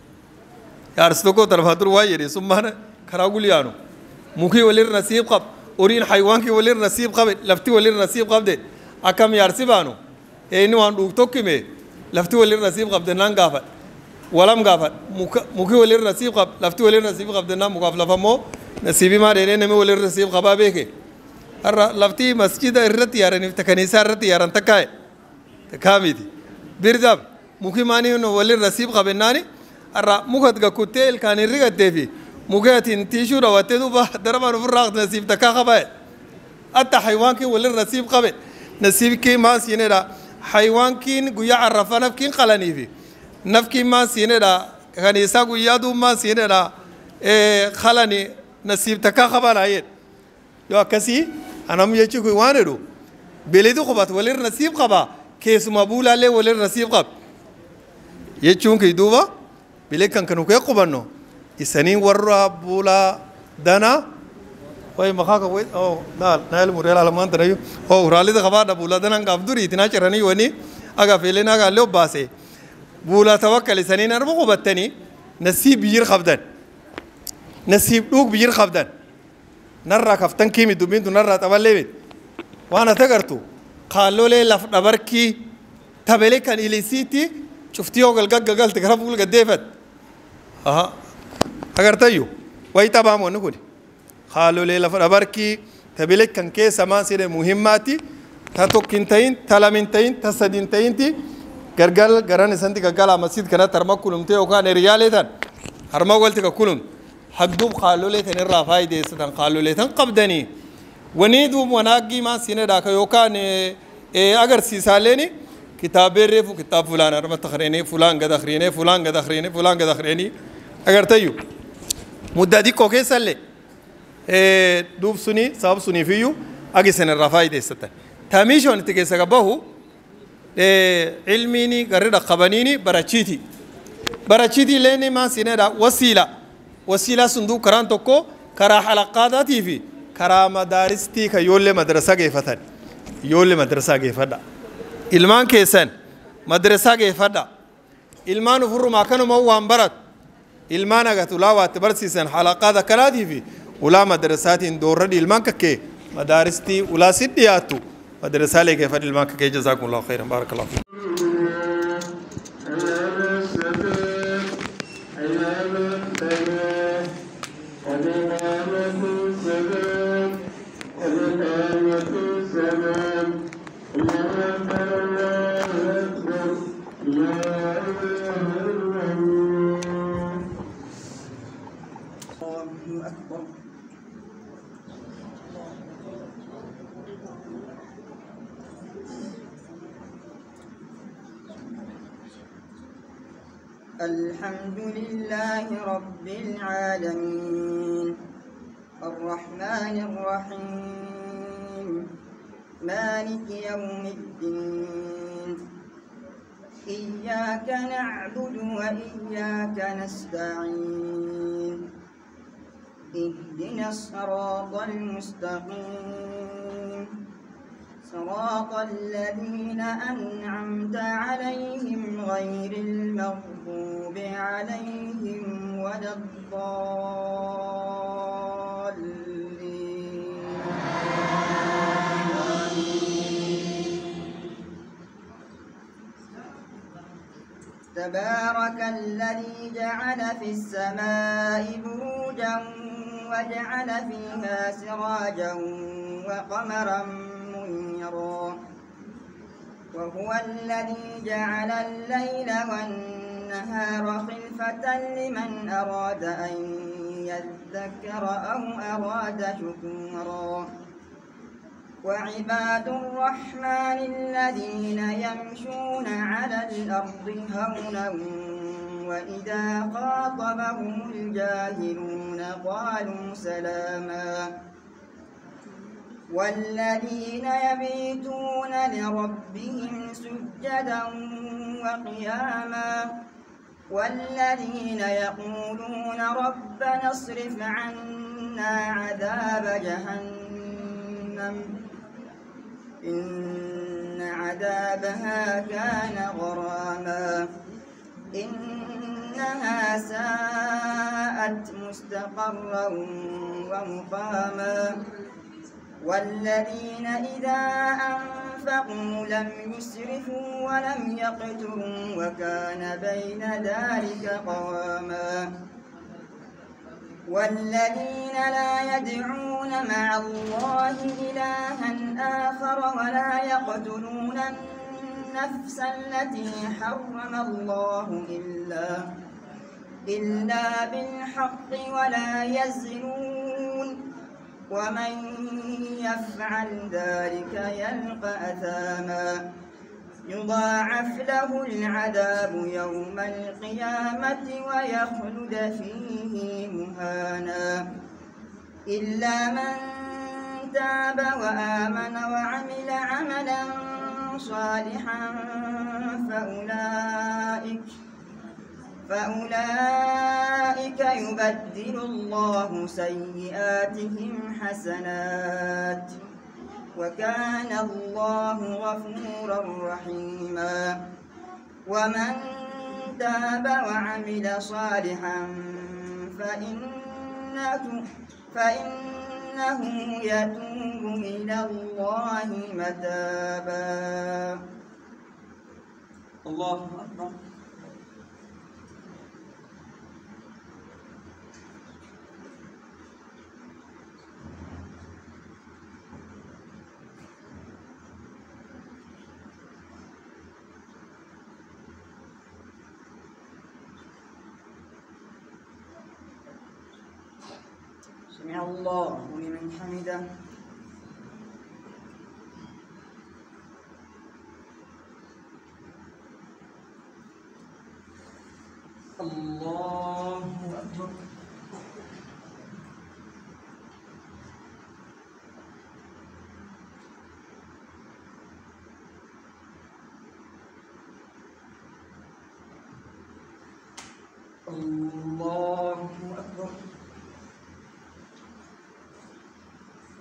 يا رستوكو ترفاتر وايري ثم كراغوليانو مخي ولي نصيب قب اورين حيوان كي ولي نصيب قب لفتي ولي نصيب قب دي اكم يارسبانو اينو ان دوكتوكيمي لفتي ولي نصيب قب دنان غافت ولم غافت مخي ولي نصيب قب لفتي ولي نصيب قب دنان مغاف لفمو نصيبي ما ديني نمي ولي نصيب قبا بيكي لفتي مسجد الرتي يارني تكنيسه الرتي يارن تكاي تكاميدي بيرداب مخي ماني انه ولي نصيب قبناني الرا مخد كوتيل كان يريغ ديفي مخات تيشو رواتدو با دربا نفرغ نصيب تكا خبا اتا حيوان كي ولي نصيب قبل نصيب كي ما سيندا حيوان كين غيا عرفنا كين قلني في نفكي ما سيندا كنيسا غيا دو ما سيندا خلني نصيب تكا خبا لايت يو كسي انا ميچو كو وانرو بليدو خبات ولي نصيب قبا كيس مبولا لي ولي نصيب قب يچون كي دوبا بلي كان كانو كي قبنو اسنين ورا بولا دنا وي مخاك وي او نال موريل علمان تريو او رالي ده خبا بولا دنا غبدوري اتنا چرني وني اغا فيلنا غا لو باسي بولا توكل سنين اربو قبتني نصيب بير خبدن نصيب دوك بير خبدن نرى كفتن كيمي دوبين نرى تبليت وانا تغرتو قالوا لي لف دبركي تبلي كان اليسيتي شفتيو قلقل تقربوا القديفت اغرتيو وي تمام ونقول قالوا لي لف دبركي تبلي كان كيس ما سير مهماتي تاتوكينتين تلامينتين تسدينتين تي غرغل غران سنتي غغلا مسجد كنا ترمكلم تي وكان رياليتن هرما قلت كلهم حدوب قالوا لي تن الرافاي دي ستن قالوا لي تن قبدني ونيدو مناقي ما سينا داك يوكان اگر سيسالني كتاب ريفو كتاب فلان ارم تخريني فلان قد اخريني فلان قد اخريني فلان قد اخريني اگر تيو مددي كوكي سله دوب سني صاب سني فيو اگي سن الرافاي دي ستن تاميشون تيكي سغبهو علميني غرد قبنيني برچيتي ليني ما سينا دا وسيله صندوق كران توكو كرا حلقاتي في karaa madaaristii ka ijoollee madrasaa geeffatan ijoollee madrasaa geeffadha ilmaan keessan madrasaa geeffadha ilmaan ufurrumaa kanuma waan baratu ilmaan agat ulaa waatti barsiisan halaqaat akkanaatii fi ulaa madrasaatiin doorradhi ilmaan kakkee madaaristii ulaa si dhiyaattu madrasaalee geeffadha ilmaan kakkee jazaakumullahu khairan baarakallahu fiikum. الحمد لله رب العالمين الرحمن الرحيم مالك يوم الدين إياك نعبد وإياك نستعين اهدنا الصراط المستقيم صراط الذين أنعمت عليهم غير المغضوب عليهم ولا الضالين تبارك الذي جعل في السماء بروجا وجعل فيها سراجا وقمرا منيرا وهو الذي جعل الليل والنهار خلفة لمن أراد أن يذكر أو أراد شكورا وعباد الرحمن الذين يمشون على الأرض هونا وإذا خاطبهم الجاهلون قالوا سلاما والذين يبيتون لربهم سجدا وقياما والذين يقولون ربنا اصرف عنا عذاب جهنم إن عذابها كان غراما إنها ساءت مستقرا ومقاما والذين إذا أنفقوا لم يسرفوا ولم يقتروا وكان بين ذلك قواما والذين لا يدعون مع الله إلها آخر ولا يقتلون النفس التي حرم الله إلا بالحق ولا يزنون ومن يفعل ذلك يلقى أثاما يضاعف له العذاب يوم القيامة ويخلد فيه مهانا إلا من تاب وآمن وعمل عملا صالحا فأولئك يبدل الله سيئاتهم حسنات وكان الله غفورا رحيما ومن تاب وعمل صالحا فإنه يتوب إلى الله متابا الله أكبر سمع الله لمن حمده الله أكبر الله أكبر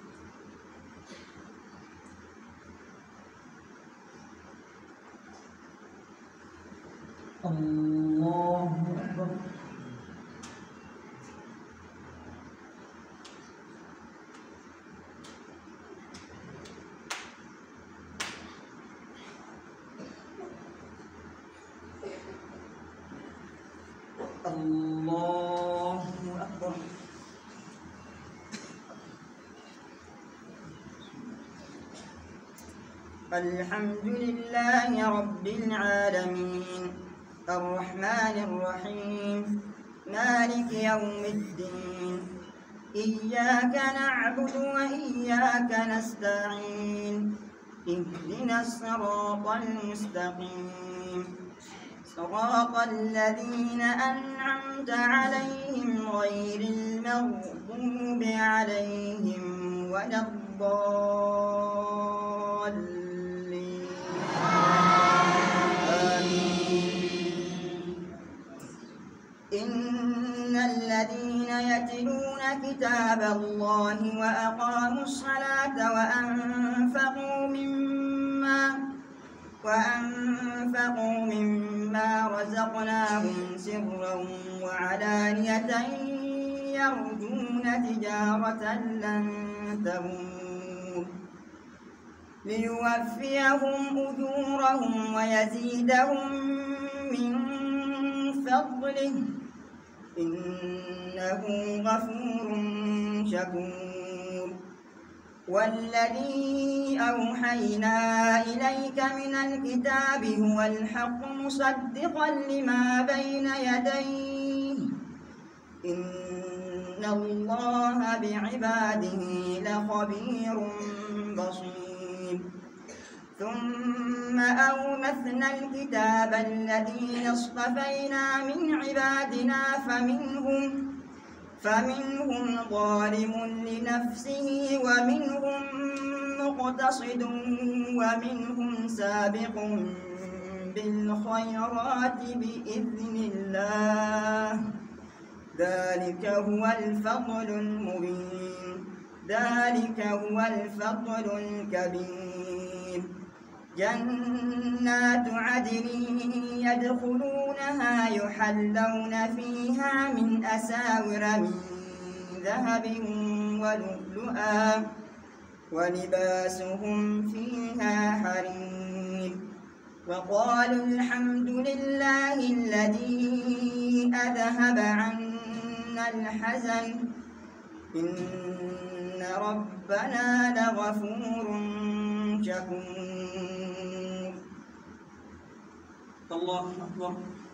الله أكبر الله أكبر الحمد لله رب العالمين الرحمن الرحيم مالك يوم الدين إياك نعبد وإياك نستعين اهدنا الصراط المستقيم صراط الذين أنعمت عليهم غير المغضوب عليهم ولا الضالين آمين إن الذين يتلون كتاب الله وأقاموا الصلاة وأنفقوا مما رزقناهم سرا وعلانية يرجون تجارة لن تبور ليوفيهم أجورهم ويزيدهم من فضله إنه غفور شكور والذي أوحينا إليك من الكتاب هو الحق مصدقا لما بين يديه إن الله بعباده لخبير بصير ثم أورثنا الكتاب الذين اصطفينا من عبادنا فمنهم ظالم لنفسه ومنهم مقتصد ومنهم سابق بالخيرات بإذن الله ذلك هو الفضل المبين ذلك هو الفضل الكبير جنات عدن يدخلونها يحلون فيها من أساور من ذهب ولؤلؤا ولباسهم فيها حرير وقالوا الحمد لله الذي أذهب عنا الحزن إن ربنا لغفور شكور الله أكبر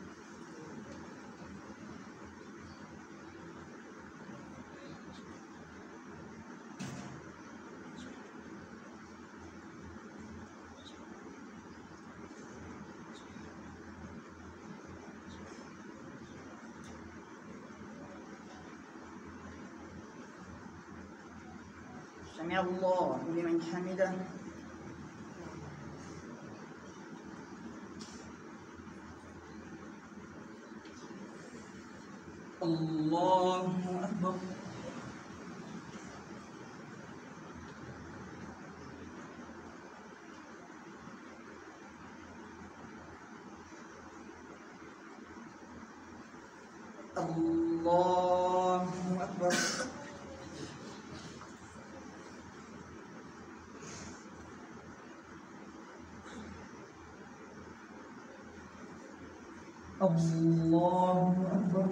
سمع الله لمن حمده الله أكبر الله أكبر الله أكبر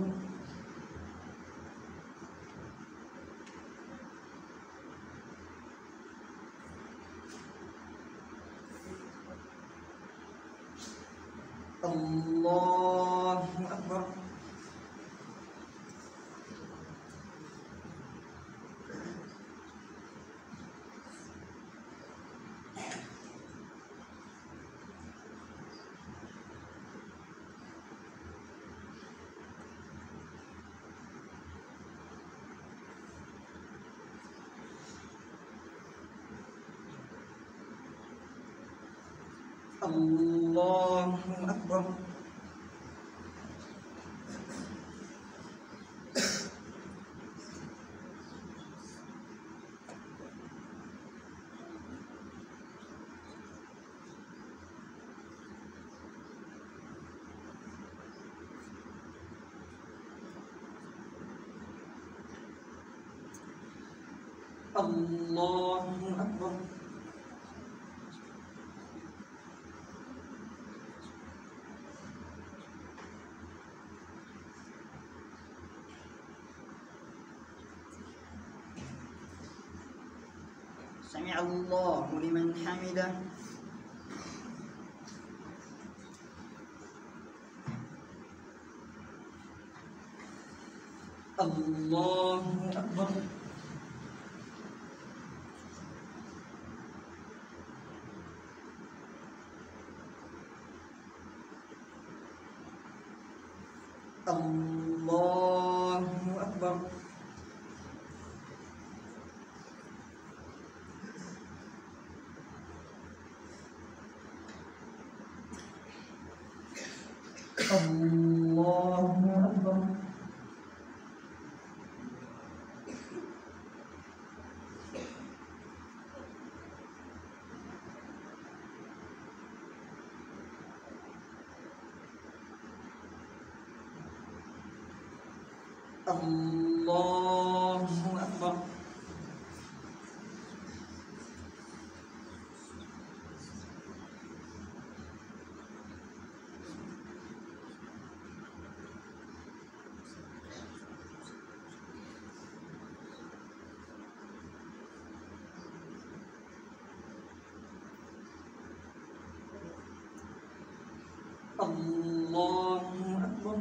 الله أكبر الله أكبر الله أكبر سمع الله لمن حمده الله أكبر الله أكبر الله أكبر الله أكبر الله أكبر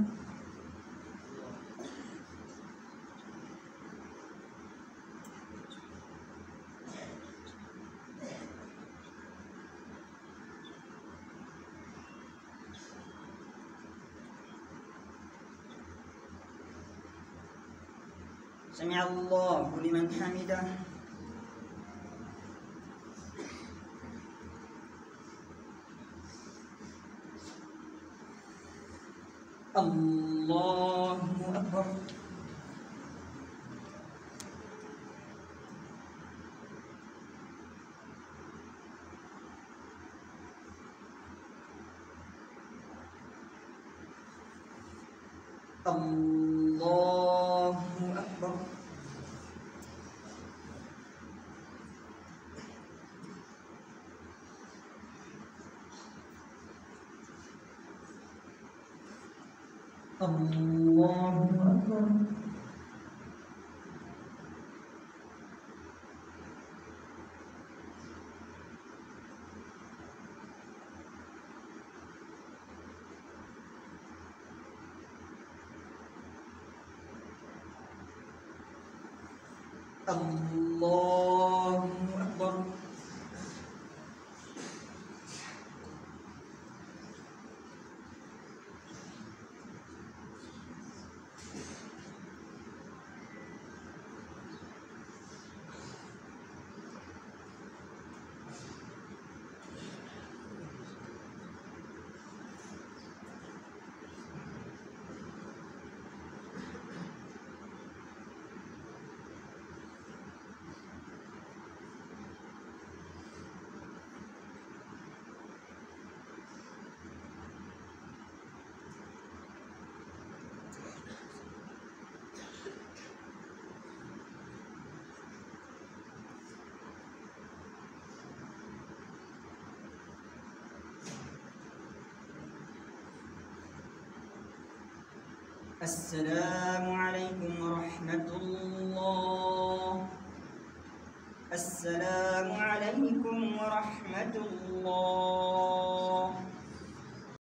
سمع الله لمن حمده الله أكبر الله أكبر الله أكبر الله أكبر السلام عليكم ورحمة الله السلام عليكم ورحمة الله